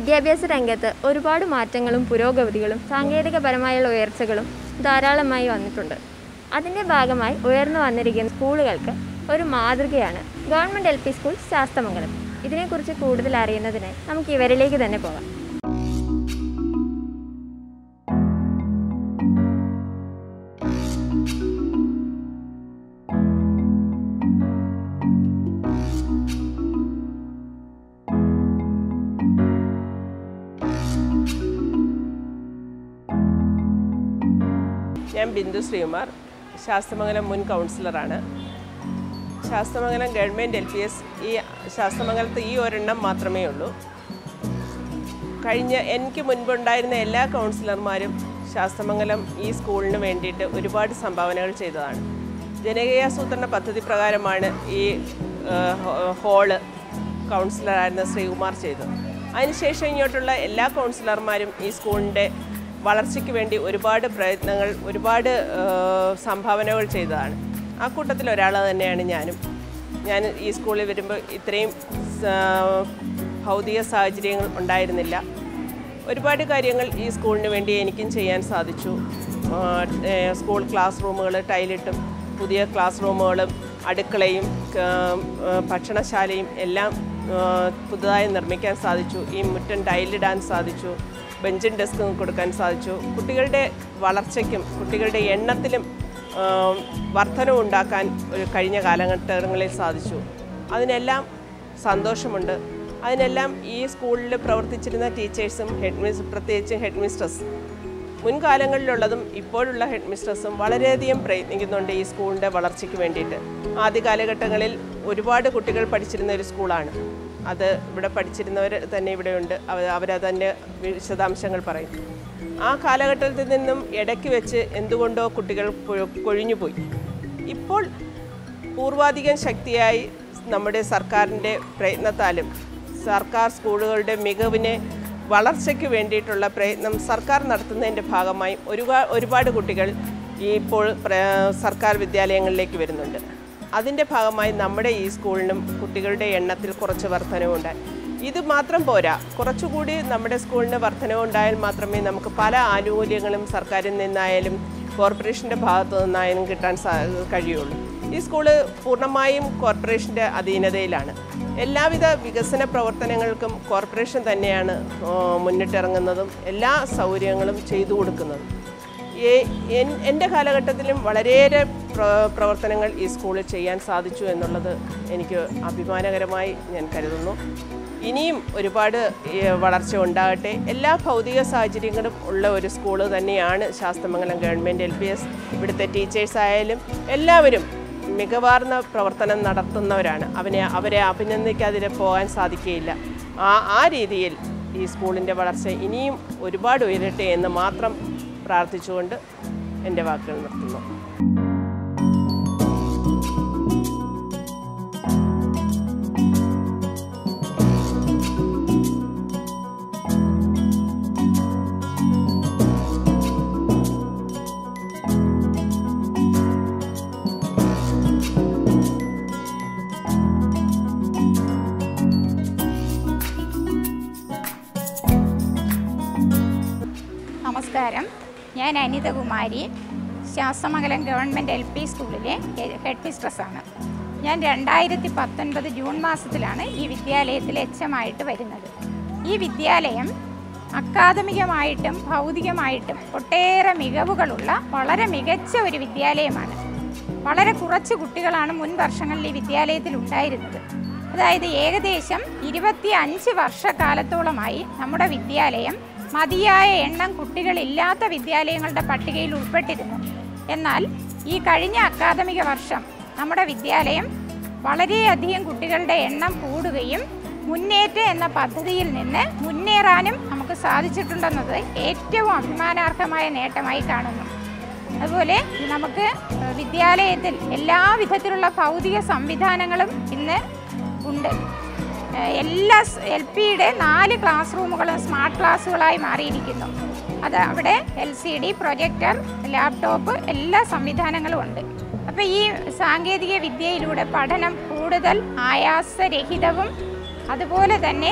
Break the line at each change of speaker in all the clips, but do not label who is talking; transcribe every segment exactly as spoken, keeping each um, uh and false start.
വിദ്യാഭ്യാസ രംഗത്ത് ഒരുപാട് മാറ്റങ്ങളും പുരോഗതികളും സാങ്കേതികപരമായുള്ള ഉയർച്ചകളും ധാരാളമായി വന്നിട്ടുണ്ട്. അതിൻ്റെ ഭാഗമായി ഉയർന്നു വന്നിരിക്കുന്ന സ്കൂളുകൾക്ക് ഒരു മാതൃകയാണ് government L P school Sasthamangalam. ഇതിനെക്കുറിച്ച് കൂടുതൽ അറിയുന്നതിനായി നമുക്ക് ഇവരിലേക്ക് തന്നെ പോകാം.
ഞാൻ ബിന്ദു ശ്രീകുമാർ, ശാസ്തമംഗലം മുൻ കൗൺസിലറാണ്. Sasthamangalam government L P S ഈ ശാസ്തമംഗലത്ത് ഈ ഒരെണ്ണം മാത്രമേ ഉള്ളൂ. കഴിഞ്ഞ എനിക്ക് മുൻപുണ്ടായിരുന്ന എല്ലാ കൗൺസിലർമാരും ശാസ്തമംഗലം ഈ സ്കൂളിന് വേണ്ടിയിട്ട് ഒരുപാട് സംഭാവനകൾ ചെയ്തതാണ്. ജനകീയാസൂത്രണ പദ്ധതി പ്രകാരമാണ് ഈ ഹോള് കൗൺസിലറായിരുന്ന ശ്രീകുമാർ ചെയ്തത്. അതിനുശേഷം ഇങ്ങോട്ടുള്ള എല്ലാ കൗൺസിലർമാരും ഈ സ്കൂളിൻ്റെ വളർച്ചയ്ക്ക് വേണ്ടി ഒരുപാട് പ്രയത്നങ്ങൾ, ഒരുപാട് സംഭാവനകൾ ചെയ്തതാണ്. ആ കൂട്ടത്തിൽ ഒരാൾ തന്നെയാണ് ഞാനും. ഞാൻ ഈ സ്കൂളിൽ വരുമ്പോൾ ഇത്രയും ഭൗതിക സാഹചര്യങ്ങൾ ഉണ്ടായിരുന്നില്ല. ഒരുപാട് കാര്യങ്ങൾ ഈ സ്കൂളിന് വേണ്ടി എനിക്കും ചെയ്യാൻ സാധിച്ചു. സ്കൂൾ ക്ലാസ് റൂമുകൾ ടൈലിട്ടും പുതിയ ക്ലാസ് റൂമുകളും അടുക്കളയും ഭക്ഷണശാലയും എല്ലാം പുതുതായി നിർമ്മിക്കാൻ സാധിച്ചു. ഈ മുറ്റം ടൈലിടാൻ സാധിച്ചു. ബെഞ്ചും ഡെസ്കും കൊടുക്കാൻ സാധിച്ചു. കുട്ടികളുടെ വളർച്ചയ്ക്കും കുട്ടികളുടെ എണ്ണത്തിലും വർധനവുണ്ടാക്കാൻ ഒരു കഴിഞ്ഞ കാലഘട്ടങ്ങളിൽ സാധിച്ചു. അതിനെല്ലാം സന്തോഷമുണ്ട്. അതിനെല്ലാം ഈ സ്കൂളിൽ പ്രവർത്തിച്ചിരുന്ന ടീച്ചേഴ്സും ഹെഡ് മിസ് പ്രത്യേകിച്ചും ഹെഡ് മിസ്ട്രസ് മുൻകാലങ്ങളിലുള്ളതും ഇപ്പോഴുള്ള ഹെഡ് മിസ്ട്രസും വളരെയധികം പ്രയത്നിക്കുന്നുണ്ട് ഈ സ്കൂളിൻ്റെ വളർച്ചയ്ക്ക് വേണ്ടിയിട്ട്. ആദ്യ കാലഘട്ടങ്ങളിൽ ഒരുപാട് കുട്ടികൾ പഠിച്ചിരുന്ന ഒരു സ്കൂളാണ്. അത് ഇവിടെ പഠിച്ചിരുന്നവർ തന്നെ ഇവിടെയുണ്ട്. അവർ അവരതിൻ്റെ വിശദാംശങ്ങൾ പറയും. ആ കാലഘട്ടത്തിൽ നിന്നും ഇടയ്ക്ക് വെച്ച് എന്തുകൊണ്ടോ കുട്ടികൾ കൊഴിഞ്ഞുപോയി. ഇപ്പോൾ പൂർവാധികം ശക്തിയായി നമ്മുടെ സർക്കാരിൻ്റെ പ്രയത്നത്താലും സർക്കാർ സ്കൂളുകളുടെ മികവിനെ വളർച്ചയ്ക്ക് വേണ്ടിയിട്ടുള്ള പ്രയത്നം സർക്കാർ നടത്തുന്നതിൻ്റെ ഭാഗമായി ഒരുപാട് ഒരുപാട് കുട്ടികൾ ഇപ്പോൾ സർക്കാർ വിദ്യാലയങ്ങളിലേക്ക് വരുന്നുണ്ട്. അതിൻ്റെ ഭാഗമായി നമ്മുടെ ഈ സ്കൂളിനും കുട്ടികളുടെ എണ്ണത്തിൽ കുറച്ച് വർധനവുണ്ടായി. ഇത് മാത്രം പോരാ, കുറച്ചുകൂടി നമ്മുടെ സ്കൂളിന് വർധനവുണ്ടായാൽ മാത്രമേ നമുക്ക് പല ആനുകൂല്യങ്ങളും സർക്കാരിൽ നിന്നായാലും കോർപ്പറേഷൻ്റെ ഭാഗത്തു നിന്നായാലും കിട്ടാൻ സാ കഴിയുള്ളൂ. ഈ സ്കൂള് പൂർണ്ണമായും കോർപ്പറേഷൻ്റെ അധീനതയിലാണ്. എല്ലാവിധ വികസന പ്രവർത്തനങ്ങൾക്കും കോർപ്പറേഷൻ തന്നെയാണ് മുന്നിട്ടിറങ്ങുന്നതും എല്ലാ സൗകര്യങ്ങളും ചെയ്തു കൊടുക്കുന്നതും. എൻ്റെ കാലഘട്ടത്തിലും വളരെയേറെ പ്രവർത്തനങ്ങൾ ഈ സ്കൂളിൽ ചെയ്യാൻ സാധിച്ചു എന്നുള്ളത് എനിക്ക് അഭിമാനകരമായി ഞാൻ കരുതുന്നു. ഇനിയും ഒരുപാട് വളർച്ച ഉണ്ടാകട്ടെ. എല്ലാ ഭൗതിക സാഹചര്യങ്ങളും ഉള്ള ഒരു സ്കൂള് തന്നെയാണ് Sasthamangalam government L P S. ഇവിടുത്തെ ടീച്ചേഴ്സായാലും എല്ലാവരും മികവാർന്ന പ്രവർത്തനം നടത്തുന്നവരാണ്. അവനെ അവരെ അഭിനന്ദിക്കാതിരെ പോകാൻ സാധിക്കുകയില്ല. ആ ആ രീതിയിൽ ഈ സ്കൂളിൻ്റെ വളർച്ച ഇനിയും ഒരുപാട് ഉയരട്ടെ എന്ന് മാത്രം പ്രാർത്ഥിച്ചുകൊണ്ട് എൻ്റെ വാക്കുകൾ നിർത്തുന്നു.
നമസ്കാരം, ഞാൻ Anithakumari, Sasthamangalam government L P സ്കൂളിലെ ഹെഡ് മിസ്ട്രസ്സാണ്. ഞാൻ രണ്ടായിരത്തി പത്തൊൻപത് ജൂൺ മാസത്തിലാണ് ഈ വിദ്യാലയത്തിൽ എച്ച് എം ആയിട്ട് വരുന്നത്. ഈ വിദ്യാലയം അക്കാദമികമായിട്ടും ഭൗതികമായിട്ടും ഒട്ടേറെ മികവുകളുള്ള വളരെ മികച്ച ഒരു വിദ്യാലയമാണ്. വളരെ കുറച്ച് കുട്ടികളാണ് മുൻ വർഷങ്ങളിൽ ഈ വിദ്യാലയത്തിൽ ഉണ്ടായിരുന്നത്. അതായത് ഏകദേശം ഇരുപത്തി അഞ്ച് വർഷക്കാലത്തോളമായി നമ്മുടെ വിദ്യാലയം മതിയായ എണ്ണം കുട്ടികളില്ലാത്ത വിദ്യാലയങ്ങളുടെ പട്ടികയിൽ ഉൾപ്പെട്ടിരുന്നു. എന്നാൽ ഈ കഴിഞ്ഞ അക്കാദമിക വർഷം നമ്മുടെ വിദ്യാലയം വളരെയധികം കുട്ടികളുടെ എണ്ണം കൂടുകയും മുന്നേറ്റം എന്ന പദ്ധതിയിൽ നിന്ന് മുന്നേറാനും നമുക്ക് സാധിച്ചിട്ടുണ്ടെന്നത് ഏറ്റവും അഭിമാനാർഹമായ നേട്ടമായി കാണുന്നു. അതുപോലെ നമുക്ക് വിദ്യാലയത്തിൽ എല്ലാ വിധത്തിലുള്ള ഭൗതിക സംവിധാനങ്ങളും ഇന്ന് ഉണ്ട്. എല്ലാ എൽ പിയുടെ നാല് ക്ലാസ് റൂമുകളും സ്മാർട്ട് ക്ലാസ്സുകളായി മാറിയിരിക്കുന്നു. അത് അവിടെ L C D, projector, laptop എല്ലാ സംവിധാനങ്ങളും ഉണ്ട്. അപ്പോൾ ഈ സാങ്കേതിക വിദ്യയിലൂടെ പഠനം കൂടുതൽ ആയാസരഹിതവും അതുപോലെ തന്നെ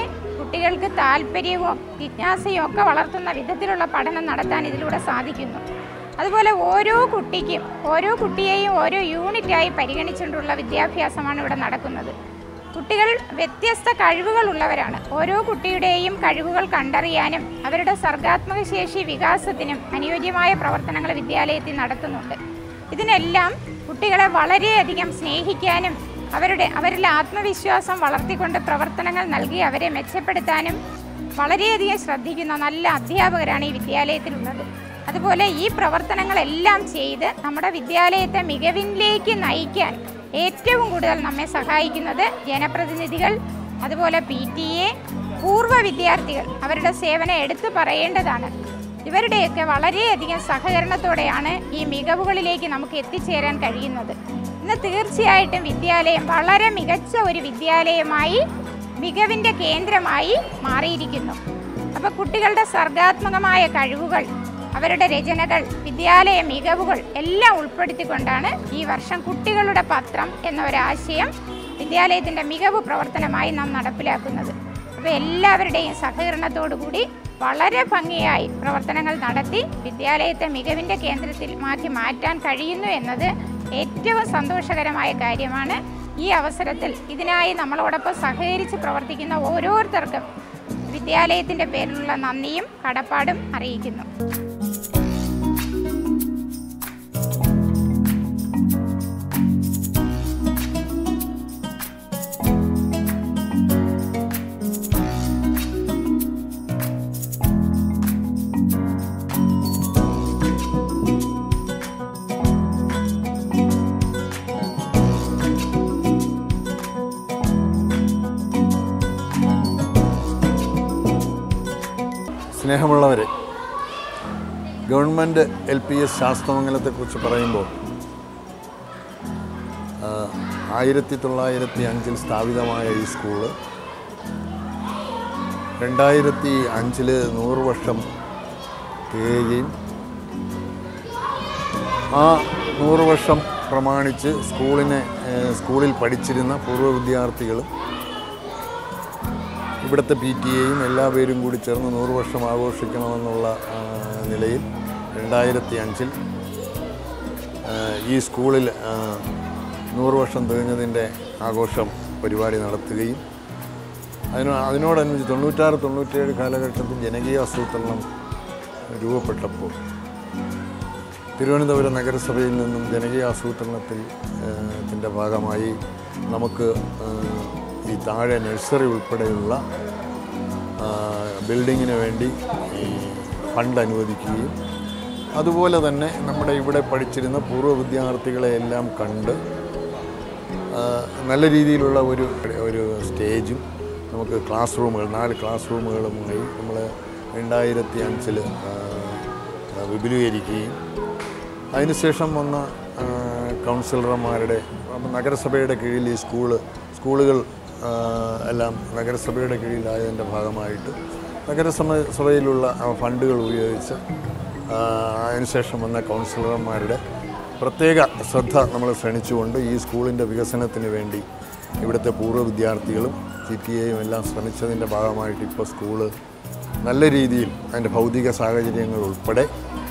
കുട്ടികൾക്ക് താല്പര്യവും ജിജ്ഞാസയും ഒക്കെ വളർത്തുന്ന വിധത്തിലുള്ള പഠനം നടത്താൻ ഇതിലൂടെ സാധിക്കുന്നു. അതുപോലെ ഓരോ കുട്ടിക്കും ഓരോ കുട്ടിയെയും ഓരോ യൂണിറ്റായി പരിഗണിച്ചുകൊണ്ടുള്ള വിദ്യാഭ്യാസമാണ് ഇവിടെ നടക്കുന്നത്. കുട്ടികൾ വ്യത്യസ്ത കഴിവുകളുള്ളവരാണ്. ഓരോ കുട്ടിയുടെയും കഴിവുകൾ കണ്ടറിയാനും അവരുടെ സർഗാത്മക ശേഷി വികാസത്തിനും അനുയോജ്യമായ പ്രവർത്തനങ്ങൾ വിദ്യാലയത്തിൽ നടത്തുന്നുണ്ട്. ഇതിനെല്ലാം കുട്ടികളെ വളരെയധികം സ്നേഹിക്കാനും അവരുടെ അവരിലെ ആത്മവിശ്വാസം വളർത്തിക്കൊണ്ട് പ്രവർത്തനങ്ങൾ നൽകി അവരെ മെച്ചപ്പെടുത്താനും വളരെയധികം ശ്രദ്ധിക്കുന്ന നല്ല അധ്യാപകരാണ് ഈ വിദ്യാലയത്തിലുള്ളത്. അതുപോലെ ഈ പ്രവർത്തനങ്ങളെല്ലാം ചെയ്ത് നമ്മുടെ വിദ്യാലയത്തെ മികവിലേക്ക് നയിക്കാൻ ഏറ്റവും കൂടുതൽ നമ്മെ സഹായിക്കുന്നത് ജനപ്രതിനിധികൾ, അതുപോലെ പി ടി എ, പൂർവ്വ വിദ്യാർത്ഥികൾ. അവരുടെ സേവനം എടുത്തു പറയേണ്ടതാണ്. ഇവരുടെയൊക്കെ വളരെയധികം സഹകരണത്തോടെയാണ് ഈ മികവുകളിലേക്ക് നമുക്ക് എത്തിച്ചേരാൻ കഴിയുന്നത്. ഇന്ന് തീർച്ചയായിട്ടും വിദ്യാലയം വളരെ മികച്ച ഒരു വിദ്യാലയമായി, മികവിൻ്റെ കേന്ദ്രമായി മാറിയിരിക്കുന്നു. അപ്പോൾ കുട്ടികളുടെ സർഗാത്മകമായ കഴിവുകൾ, അവരുടെ രചനകൾ, വിദ്യാലയ മികവുകൾ എല്ലാം ഉൾപ്പെടുത്തിക്കൊണ്ടാണ് ഈ വർഷം കുട്ടികളുടെ പത്രം എന്ന ഒരാശയം വിദ്യാലയത്തിൻ്റെ മികവ് പ്രവർത്തനമായി നാം നടപ്പിലാക്കുന്നത്. അപ്പോൾ എല്ലാവരുടെയും സഹകരണത്തോടു കൂടി വളരെ ഭംഗിയായി പ്രവർത്തനങ്ങൾ നടത്തി വിദ്യാലയത്തെ മികവിൻ്റെ കേന്ദ്രത്തിൽ മാറ്റി മാറ്റാൻ കഴിയുന്നു എന്നത് ഏറ്റവും സന്തോഷകരമായ കാര്യമാണ്. ഈ അവസരത്തിൽ ഇതിനായി നമ്മളോടൊപ്പം സഹകരിച്ച് പ്രവർത്തിക്കുന്ന ഓരോരുത്തർക്കും വിദ്യാലയത്തിൻ്റെ പേരിലുള്ള നന്ദിയും കടപ്പാടും അറിയിക്കുന്നു.
സ്നേഹമുള്ളവരെ, ഗവൺമെൻറ് എൽ പി എസ് ശാസ്തമംഗലത്തെക്കുറിച്ച് പറയുമ്പോൾ ആയിരത്തി തൊള്ളായിരത്തി അഞ്ചിൽ സ്ഥാപിതമായ ഈ സ്കൂള് രണ്ടായിരത്തി അഞ്ചിൽ നൂറ് വർഷം തികയുകയും ആ നൂറ് വർഷം പ്രമാണിച്ച് സ്കൂളിനെ സ്കൂളിൽ പഠിച്ചിരുന്ന പൂർവ്വ വിദ്യാർത്ഥികളും ഇവിടുത്തെ പി ടി എയും എല്ലാ പേരും കൂടി ചേർന്ന് നൂറ് വർഷം ആഘോഷിക്കണമെന്നുള്ള നിലയിൽ രണ്ടായിരത്തി അഞ്ചിൽ ഈ സ്കൂളിൽ നൂറ് വർഷം തികഞ്ഞതിൻ്റെ ആഘോഷം പരിപാടി നടത്തുകയും അതിനോ അതിനോടനുബന്ധിച്ച് തൊണ്ണൂറ്റാറ് തൊണ്ണൂറ്റേഴ് കാലഘട്ടത്തിൽ ജനകീയ ആസൂത്രണം രൂപപ്പെട്ടപ്പോൾ തിരുവനന്തപുരം നഗരസഭയിൽ നിന്നും ജനകീയ ആസൂത്രണത്തിൽ ത്തിൻ്റെ ഭാഗമായി നമുക്ക് ഈ താഴെ നഴ്സറി ഉൾപ്പെടെയുള്ള ബിൽഡിങ്ങിന് വേണ്ടി ഈ ഫണ്ട് അനുവദിക്കുകയും അതുപോലെ തന്നെ നമ്മുടെ ഇവിടെ പഠിച്ചിരുന്ന പൂർവ്വ വിദ്യാർത്ഥികളെ എല്ലാം കണ്ട് നല്ല രീതിയിലുള്ള ഒരു ഒരു സ്റ്റേജും നമുക്ക് ക്ലാസ് റൂമുകൾ നാല് ക്ലാസ് റൂമുകളുമായി നമ്മൾ രണ്ടായിരത്തി അഞ്ചിൽ വിപുലീകരിക്കുകയും അതിനുശേഷം വന്ന കൗൺസിലർമാരുടെ നഗരസഭയുടെ കീഴിൽ ഈ സ്കൂള് സ്കൂളുകൾ എല്ലാം നഗരസഭയുടെ കീഴിലായതിൻ്റെ ഭാഗമായിട്ട് നഗരസഭ സഭയിലുള്ള ഫണ്ടുകൾ ഉപയോഗിച്ച് അതിനുശേഷം വന്ന കൗൺസിലർമാരുടെ പ്രത്യേക ശ്രദ്ധ നമ്മൾ ശ്രമിച്ചുകൊണ്ട് ഈ സ്കൂളിൻ്റെ വികസനത്തിന് വേണ്ടി ഇവിടുത്തെ പൂർവ്വ വിദ്യാർത്ഥികളും സി ടി എയും എല്ലാം ശ്രമിച്ചതിൻ്റെ ഭാഗമായിട്ട് ഇപ്പോൾ സ്കൂള് നല്ല രീതിയിൽ അതിൻ്റെ ഭൗതിക സാഹചര്യങ്ങൾ ഉൾപ്പെടെ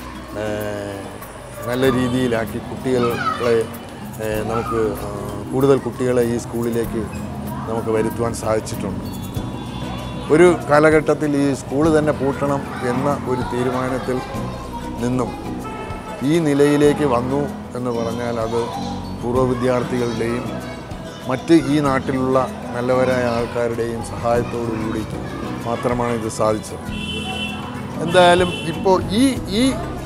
നല്ല രീതിയിലാക്കി കുട്ടികളെ നമുക്ക് കൂടുതൽ കുട്ടികളെ ഈ സ്കൂളിലേക്ക് നമുക്ക് വരുത്തുവാൻ സാധിച്ചിട്ടുണ്ട്. ഒരു കാലഘട്ടത്തിൽ ഈ സ്കൂൾ തന്നെ പൂട്ടണം എന്ന ഒരു തീരുമാനത്തിൽ നിന്നും ഈ നിലയിലേക്ക് വന്നു എന്ന് പറഞ്ഞാൽ അത് പൂർവ്വ വിദ്യാർത്ഥികളുടെയും മറ്റ് ഈ നാട്ടിലുള്ള നല്ലവരായ ആൾക്കാരുടെയും സഹായത്തോടു കൂടി മാത്രമാണ് ഇത് സാധിച്ചത്. എന്തായാലും ഇപ്പോൾ ഈ ഈ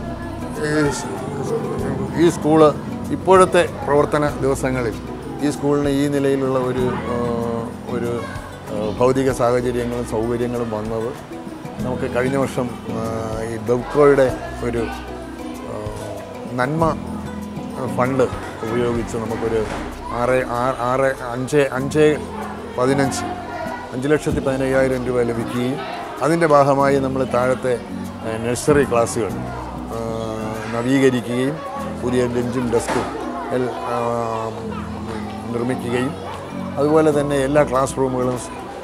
ഈ സ്കൂള് ഇപ്പോഴത്തെ പ്രവർത്തന ദിവസങ്ങളിൽ ഈ സ്കൂളിന് ഈ നിലയിലുള്ള ഒരു ഒരു ഭൗതിക സാഹചര്യങ്ങളും സൗകര്യങ്ങളും വന്നത് നമുക്ക് കഴിഞ്ഞ വർഷം ഈ ബെവ്കോയുടെ ഒരു നന്മ ഫണ്ട് ഉപയോഗിച്ച് നമുക്കൊരു ആറ് ആറ് അഞ്ച് അഞ്ച് പതിനഞ്ച് അഞ്ച് ലക്ഷത്തി പതിനയ്യായിരം രൂപ ലഭിക്കുകയും അതിൻ്റെ ഭാഗമായി നമ്മൾ താഴത്തെ നഴ്സറി ക്ലാസ്സുകൾ നവീകരിക്കുകയും പുതിയ ബെഞ്ചും ഡെസ്കും നിർമ്മിക്കുകയും അതുപോലെ തന്നെ എല്ലാ ക്ലാസ് റൂമുകളും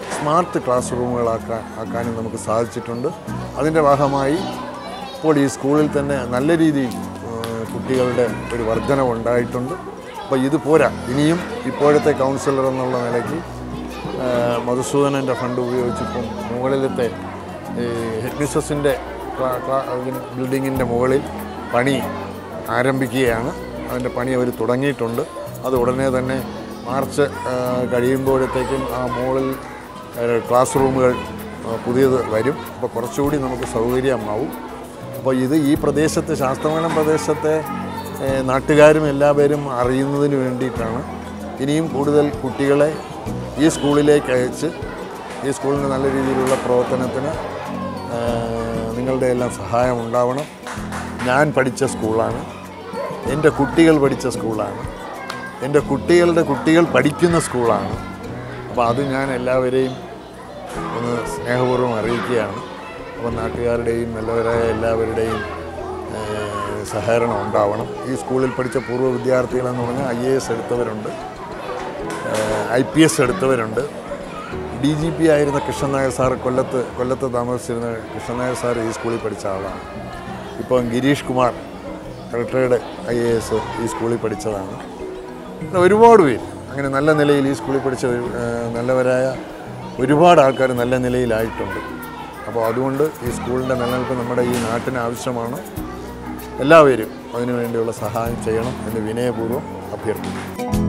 സ്മാർട്ട് ക്ലാസ് റൂമുകളാക്കാൻ ആക്കാനും നമുക്ക് സാധിച്ചിട്ടുണ്ട്. അതിൻ്റെ ഭാഗമായി ഇപ്പോൾ ഈ സ്കൂളിൽ തന്നെ നല്ല രീതിയിൽ കുട്ടികളുടെ ഒരു വർധനവുണ്ടായിട്ടുണ്ട്. അപ്പോൾ ഇത് പോരാ, ഇനിയും ഇപ്പോഴത്തെ കൗൺസിലർ എന്നുള്ള നിലയ്ക്ക് മധുസൂദനൻ്റെ ഫണ്ട് ഉപയോഗിച്ചിപ്പം മുകളിലത്തെ ഹെഡ് മിസ്സസിൻ്റെ ബിൽഡിങ്ങിൻ്റെ മുകളിൽ പണി ആരംഭിക്കുകയാണ്. അതിൻ്റെ പണി അവർ തുടങ്ങിയിട്ടുണ്ട്. അത് ഉടനെ തന്നെ മാർച്ച് കഴിയുമ്പോഴത്തേക്കും ആ മുകളിൽ ക്ലാസ് റൂമുകൾ പുതിയത് വരും. അപ്പോൾ കുറച്ചുകൂടി നമുക്ക് സൗകര്യമാവും. അപ്പോൾ ഇത് ഈ പ്രദേശത്തെ ശാസ്തമംഗലം പ്രദേശത്തെ നാട്ടുകാരും എല്ലാവരും അറിയുന്നതിന് വേണ്ടിയിട്ടാണ്. ഇനിയും കൂടുതൽ കുട്ടികളെ ഈ സ്കൂളിലേക്ക് അയച്ച് ഈ സ്കൂളിന് നല്ല രീതിയിലുള്ള പ്രവർത്തനത്തിന് നിങ്ങളുടെ എല്ലാം സഹായം ഉണ്ടാവണം. ഞാൻ പഠിച്ച സ്കൂളാണ്, എൻ്റെ കുട്ടികൾ പഠിച്ച സ്കൂളാണ്, എൻ്റെ കുട്ടികളുടെ കുട്ടികൾ പഠിക്കുന്ന സ്കൂളാണ്. അപ്പോൾ അത് ഞാൻ എല്ലാവരെയും ഒന്ന് സ്നേഹപൂർവ്വം അറിയിക്കുകയാണ്. അപ്പോൾ നാട്ടുകാരുടെയും നല്ലവരായ എല്ലാവരുടെയും സഹകരണം ഉണ്ടാവണം. ഈ സ്കൂളിൽ പഠിച്ച പൂർവ്വ വിദ്യാർത്ഥികളെന്ന് പറഞ്ഞാൽ ഐ എ എസ് എടുത്തവരുണ്ട്, ഐ പി എസ് എടുത്തവരുണ്ട്. ഡി ജി പി ആയിരുന്ന കൃഷ്ണൻ നായർ സാർ, കൊല്ലത്ത് കൊല്ലത്ത് താമസിച്ചിരുന്ന കൃഷ്ണൻ നായർ സാർ ഈ സ്കൂളിൽ പഠിച്ച ആളാണ്. ഇപ്പം Girish Kumar retired I A S ഈ സ്കൂളിൽ പഠിച്ചതാണ്. ഒരുപാട് പേര് അങ്ങനെ നല്ല നിലയിൽ ഈ സ്കൂളിൽ പഠിച്ച നല്ലവരായ ഒരുപാട് ആൾക്കാർ നല്ല നിലയിലായിട്ടുണ്ട്. അപ്പോൾ അതുകൊണ്ട് ഈ സ്കൂളിൻ്റെ നിലനിൽപ്പ് നമ്മുടെ ഈ നാട്ടിന് ആവശ്യമാണ്. എല്ലാവരും അതിനുവേണ്ടിയുള്ള സഹായം ചെയ്യണം എന്ന് വിനയപൂർവ്വം അഭ്യർത്ഥിക്കുന്നു.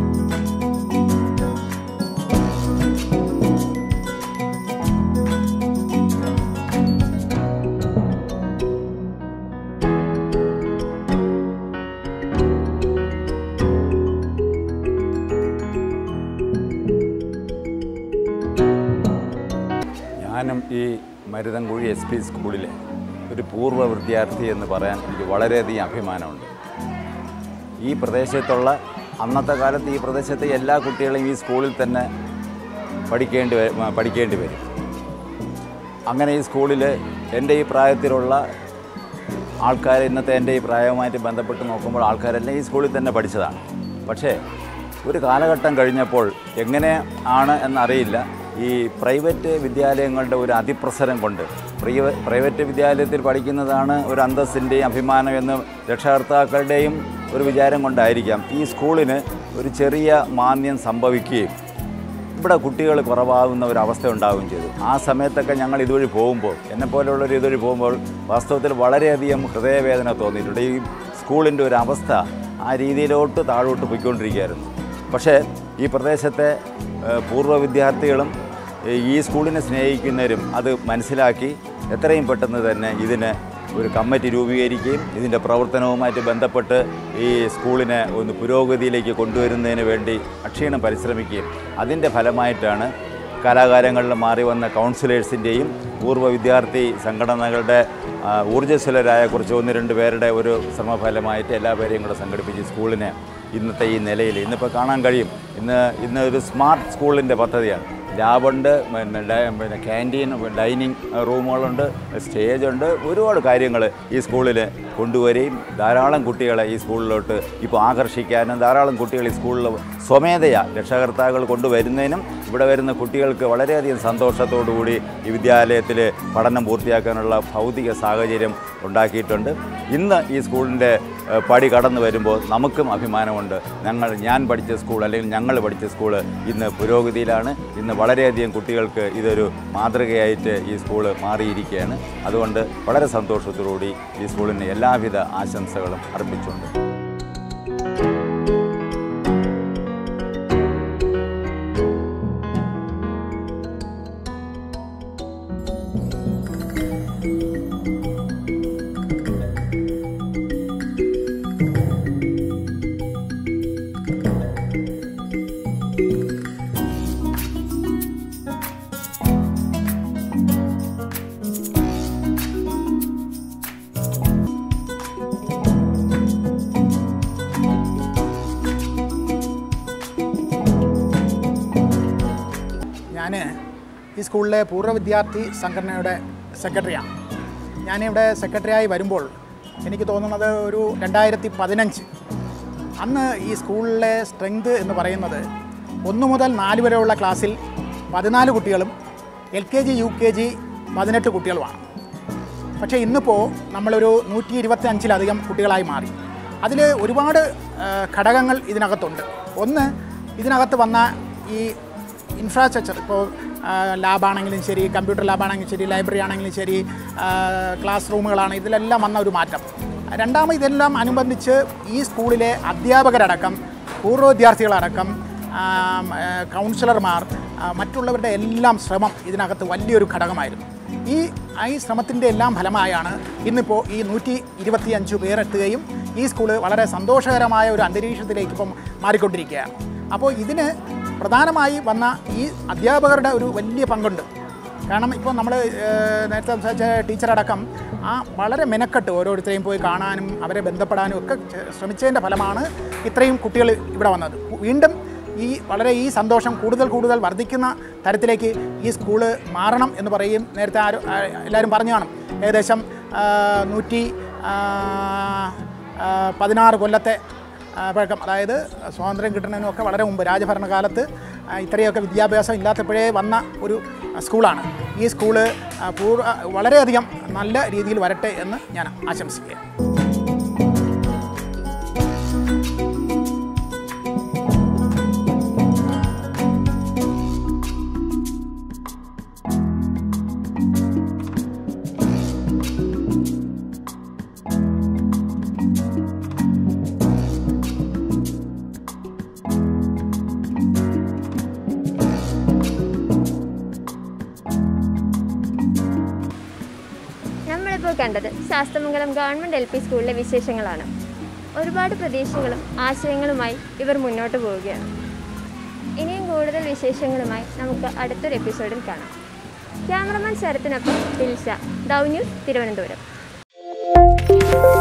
ഞാനും ഈ മരുതൻകുഴി എസ് പി സ്കൂളിലെ ഒരു പൂർവ്വ വിദ്യാർത്ഥി എന്ന് പറയാൻ എനിക്ക് വളരെയധികം അഭിമാനമുണ്ട്. ഈ പ്രദേശത്തുള്ള അന്നത്തെ കാലത്ത് ഈ പ്രദേശത്തെ എല്ലാ കുട്ടികളെയും ഈ സ്കൂളിൽ തന്നെ പഠിക്കേണ്ടി പഠിക്കേണ്ടി വരും. അങ്ങനെ ഈ സ്കൂളിൽ എൻ്റെ ഈ പ്രായത്തിലുള്ള ആൾക്കാർ, ഇന്നത്തെ എൻ്റെ ഈ പ്രായവുമായിട്ട് ബന്ധപ്പെട്ട് നോക്കുമ്പോൾ ആൾക്കാരെല്ലാം ഈ സ്കൂളിൽ തന്നെ പഠിച്ചതാണ്. പക്ഷേ ഒരു കാലഘട്ടം കഴിഞ്ഞപ്പോൾ എങ്ങനെ ആണ് എന്നറിയില്ല, ഈ പ്രൈവറ്റ് വിദ്യാലയങ്ങളുടെ ഒരു അതിപ്രസരം കൊണ്ട് പ്രൈവറ്റ് വിദ്യാലയത്തിൽ പഠിക്കുന്നതാണ് ഒരു അന്തസ്സിൻ്റെയും അഭിമാനം എന്ന് രക്ഷകർത്താക്കളുടെയും ഒരു വിചാരം കൊണ്ടായിരിക്കാം ഈ സ്കൂളിന് ഒരു ചെറിയ മാന്ദ്യം സംഭവിക്കുകയും ഇവിടെ കുട്ടികൾ കുറവാകുന്ന ഒരവസ്ഥ ഉണ്ടാവുകയും ചെയ്തു. ആ സമയത്തൊക്കെ ഞങ്ങൾ ഇതുവഴി പോകുമ്പോൾ, എന്നെപ്പോലുള്ളവർ ഇതുവഴി പോകുമ്പോൾ വാസ്തവത്തിൽ വളരെയധികം ഹൃദയവേദന തോന്നിയിട്ടുണ്ട്. ഈ സ്കൂളിൻ്റെ ഒരു അവസ്ഥ ആ രീതിയിലോട്ട് താഴോട്ട് പോയിക്കൊണ്ടിരിക്കുകയായിരുന്നു. പക്ഷേ ഈ പ്രദേശത്തെ പൂർവ്വ വിദ്യാർത്ഥികളും ഈ സ്കൂളിനെ സ്നേഹിക്കുന്നവരും അത് മനസ്സിലാക്കി എത്രയും പെട്ടെന്ന് തന്നെ ഇതിന് ഒരു കമ്മിറ്റി രൂപീകരിക്കുകയും ഇതിൻ്റെ പ്രവർത്തനവുമായിട്ട് ബന്ധപ്പെട്ട് ഈ സ്കൂളിനെ ഒന്ന് പുരോഗതിയിലേക്ക് കൊണ്ടുവരുന്നതിന് വേണ്ടി അക്ഷീണം പരിശ്രമിക്കുകയും അതിൻ്റെ ഫലമായിട്ടാണ് കലാകാലങ്ങളിൽ മാറി വന്ന കൗൺസിലേഴ്സിൻ്റെയും പൂർവ്വ വിദ്യാർത്ഥി സംഘടനകളുടെ ഊർജ്ജസ്വലരായ കുറച്ച് ഒന്ന് രണ്ട് പേരുടെ ഒരു ശ്രമഫലമായിട്ട് എല്ലാവരെയും കൂടെ സംഘടിപ്പിച്ച് സ്കൂളിനെ ഇന്നത്തെ ഈ നിലയിൽ ഇന്നിപ്പോൾ കാണാൻ കഴിയും. ഇന്ന് ഇന്ന് ഒരു സ്മാർട്ട് സ്കൂളിൻ്റെ പദ്ധതിയാണ്. ലാബുണ്ട്, പിന്നെ പിന്നെ ക്യാൻറ്റീൻ, ഡൈനിങ് റൂമുകളുണ്ട്, സ്റ്റേജുണ്ട്, ഒരുപാട് കാര്യങ്ങൾ ഈ സ്കൂളിൽ കൊണ്ടുവരികയും ധാരാളം കുട്ടികളെ ഈ സ്കൂളിലോട്ട് ഇപ്പോൾ ആകർഷിക്കാനും ധാരാളം കുട്ടികൾ ഈ സ്കൂളിൽ സ്വമേധയാ രക്ഷകർത്താക്കൾ കൊണ്ടുവരുന്നതിനും ഇവിടെ വരുന്ന കുട്ടികൾക്ക് വളരെയധികം സന്തോഷത്തോടു കൂടി ഈ വിദ്യാലയത്തിൽ പഠനം പൂർത്തിയാക്കാനുള്ള ഭൗതിക സാഹചര്യം ഉണ്ടാക്കിയിട്ടുണ്ട്. ഇന്ന് ഈ സ്കൂളിൻ്റെ പടി കടന്നു വരുമ്പോൾ നമുക്കും അഭിമാനമുണ്ട്. ഞങ്ങൾ ഞാൻ പഠിച്ച സ്കൂൾ അല്ലെങ്കിൽ ഞങ്ങൾ പഠിച്ച സ്കൂൾ ഇന്ന് പുരോഗതിയിലാണ്. ഇന്ന് വളരെയധികം കുട്ടികൾക്ക് ഇതൊരു മാതൃകയായിട്ട് ഈ സ്കൂൾ മാറിയിരിക്കുകയാണ്. അതുകൊണ്ട് വളരെ സന്തോഷത്തോടുകൂടി ഈ സ്കൂളിന് എല്ലാവിധ ആശംസകളും അർപ്പിച്ചുകൊണ്ട്
ഞാൻ ഈ സ്കൂളിലെ പൂർവ്വ വിദ്യാർത്ഥി സംഘടനയുടെ സെക്രട്ടറിയാണ്. ഞാനിവിടെ സെക്രട്ടറിയായി വരുമ്പോൾ എനിക്ക് തോന്നുന്നത് ഒരു രണ്ടായിരത്തി പതിനഞ്ച് അന്ന് ഈ സ്കൂളിലെ സ്ട്രെങ്ത് എന്ന് പറയുന്നത് ഒന്ന് മുതൽ നാല് വരെയുള്ള ക്ലാസ്സിൽ പതിനാല് കുട്ടികളും L K G U K G പതിനെട്ട് കുട്ടികളുമാണ്. പക്ഷേ ഇന്നിപ്പോൾ നമ്മളൊരു നൂറ്റി ഇരുപത്തി അഞ്ചിലധികം കുട്ടികളായി മാറി. അതിൽ ഒരുപാട് ഘടകങ്ങൾ ഇതിനകത്തുണ്ട്. ഒന്ന്, ഇതിനകത്ത് വന്ന ഈ ഇൻഫ്രാസ്ട്രക്ചർ, ഇപ്പോൾ ലാബാണെങ്കിലും ശരി, കമ്പ്യൂട്ടർ ലാബാണെങ്കിലും ശരി, ലൈബ്രറി ആണെങ്കിലും ശരി, ക്ലാസ് റൂമുകളാണ്, ഇതിലെല്ലാം വന്ന ഒരു മാറ്റം. രണ്ടാമത്, ഇതെല്ലാം അനുബന്ധിച്ച് ഈ സ്കൂളിലെ അധ്യാപകരടക്കം, പൂർവ്വ വിദ്യാർത്ഥികളടക്കം, കൗൺസിലർമാർ, മറ്റുള്ളവരുടെ എല്ലാം ശ്രമം ഇതിനകത്ത് വലിയൊരു ഘടകമായിരുന്നു. ഈ ഈ ശ്രമത്തിൻ്റെ എല്ലാം ഫലമായാണ് ഇന്നിപ്പോൾ ഈ നൂറ്റി ഇരുപത്തി അഞ്ച് പേരെത്തുകയും ഈ സ്കൂള് വളരെ സന്തോഷകരമായ ഒരു അന്തരീക്ഷത്തിലേക്ക് ഇപ്പം മാറിക്കൊണ്ടിരിക്കുകയാണ്. അപ്പോൾ ഇതിന് പ്രധാനമായി വന്ന ഈ അധ്യാപകരുടെ ഒരു വലിയ പങ്കുണ്ട്. കാരണം ഇപ്പോൾ നമ്മൾ നേരത്തെ സംസാരിച്ച ടീച്ചറടക്കം ആ വളരെ മെനക്കെട്ട് ഓരോരുത്തരെയും പോയി കാണാനും അവരെ ബന്ധപ്പെടാനും ഒക്കെ ശ്രമിച്ചതിൻ്റെ ഫലമാണ് ഇത്രയും കുട്ടികൾ ഇവിടെ വന്നത്. വീണ്ടും ഈ വളരെ ഈ സന്തോഷം കൂടുതൽ കൂടുതൽ വർദ്ധിക്കുന്ന തരത്തിലേക്ക് ഈ സ്കൂള് മാറണം എന്ന് പറയും. നേരത്തെ ആരും എല്ലാവരും പറഞ്ഞു കാണും, ഏകദേശം നൂറ്റി പതിനാറ് കൊല്ലത്തെ പഴക്കം, അതായത് സ്വാതന്ത്ര്യം കിട്ടുന്നതിനൊക്കെ വളരെ മുമ്പ് രാജഭരണകാലത്ത് ഇത്രയൊക്കെ വിദ്യാഭ്യാസം ഇല്ലാത്തപ്പോഴേ വന്ന ഒരു സ്കൂളാണ്. ഈ സ്കൂള് പൂർവ്വ വളരെയധികം നല്ല രീതിയിൽ വരട്ടെ എന്ന് ഞാൻ ആശംസിക്കുകയാണ്.
നമ്മളിപ്പോൾ കണ്ടത് ശാസ്തമംഗലം ഗവൺമെൻറ് എൽ പി സ്കൂളിലെ വിശേഷങ്ങളാണ്. ഒരുപാട് പ്രതീക്ഷകളും ആശയങ്ങളുമായി ഇവർ മുന്നോട്ട് പോവുകയാണ്. ഇനിയും കൂടുതൽ വിശേഷങ്ങളുമായി നമുക്ക് അടുത്തൊരു എപ്പിസോഡിൽ കാണാം. ക്യാമറമാൻ ശരത്തിനൊപ്പം ദിൽഷ, ദൗ ന്യൂസ്, തിരുവനന്തപുരം.